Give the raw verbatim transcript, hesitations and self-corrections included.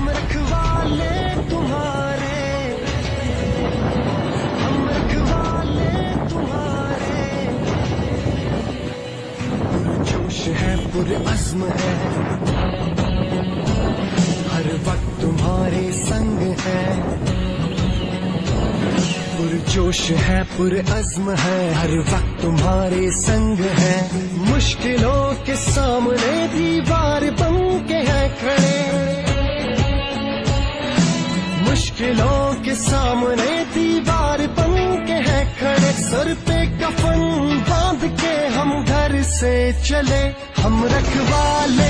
हम रखवाले तुम्हारे, हम रखवाले तुम्हारे। पुरजोश है, पुरअज़्म है, हर वक्त तुम्हारे संग है। पुरजोश है, पुरअज़्म है, हर वक्त तुम्हारे संग है। मुश्किलों के सामने दीवार बन के है खड़े, मुश्किलों के सामने दीवार बन के है खड़े। सर पे कफन बांध के हम घर से चले, हम रखवाले